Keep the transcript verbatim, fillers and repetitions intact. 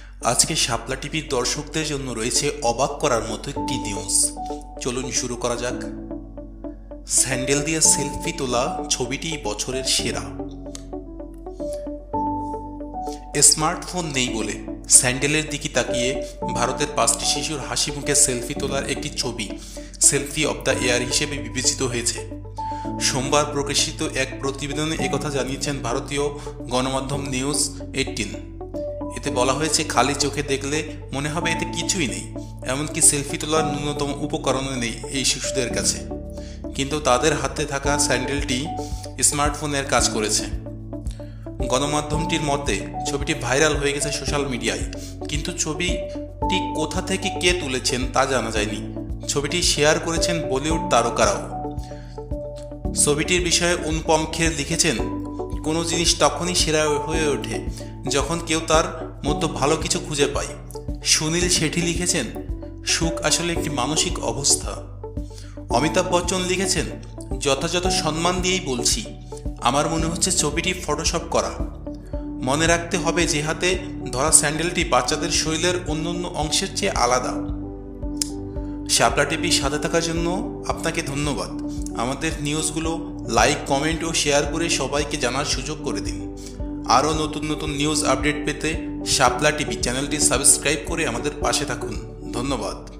আজকে শাপলা টিভির দর্শকদের জন্য রয়েছে অবাক করার মতো একটি নিউজ। চলুন শুরু করা যাক। স্যান্ডেল দিয়ে সেলফি তোলা ছবিটি বছরের সেরা। স্মার্টফোন নেই বলে স্যান্ডেলের দিকে তাকিয়ে ভারতের পাঁচটি শিশুর হাসি মুখে সেলফি তোলার একটি ছবি সেলফি অব দ্য ইয়ার হিসেবে বিবেচিত হয়েছে। সোমবার প্রকাশিত এক প্রতিবেদনে একথা জানিয়েছেন ভারতীয় গণমাধ্যম নিউজ এইটিন। এতে বলা হয়েছে, খালি চোখে দেখলে মনে হবে এতে কিছুই নেই, এমনকি সেলফি তোলার ন্যূনতম উপকরণও নেই এই শিশুদের কাছে। কিন্তু তাদের হাতে থাকা স্যান্ডেলটি স্মার্টফোনের কাজ করেছে। গণমাধ্যমটির মতে ছবিটি ভাইরাল হয়ে গেছে সোশ্যাল মিডিয়ায়, কিন্তু ছবিটি কোথা থেকে কে তুলেছেন তা জানা যায়নি। ছবিটি শেয়ার করেছেন বলিউড তারকারাও। ছবিটির বিষয়ে অনুপম খের লিখেছেন, কোনো জিনিস তখনই সেরা হয়ে ওঠে যখন কেউ তার মধ্যে ভালো কিছু খুঁজে পায়। সুনীল শেঠি লিখেছেন, সুখ আসলে একটি মানসিক অবস্থা। অমিতাভ বচ্চন লিখেছেন, যথাযথ সম্মান দিয়েই বলছি, আমার মনে হচ্ছে ছবিটি ফটোশপ করা। মনে রাখতে হবে যে হাতে ধরা স্যান্ডেলটি বাচ্চাদের শরীরের অন্যান্য অংশের চেয়ে আলাদা। শাপলা টিভি সাথে থাকার জন্য আপনাকে ধন্যবাদ। আমাদের নিউজগুলো লাইক, কমেন্ট ও শেয়ার করে সবাইকে জানার সুযোগ করে দিন। আরও নতুন নতুন নিউজ আপডেট পেতে শাপলা টিভি চ্যানেলটি সাবস্ক্রাইব করে আমাদের পাশে থাকুন। ধন্যবাদ।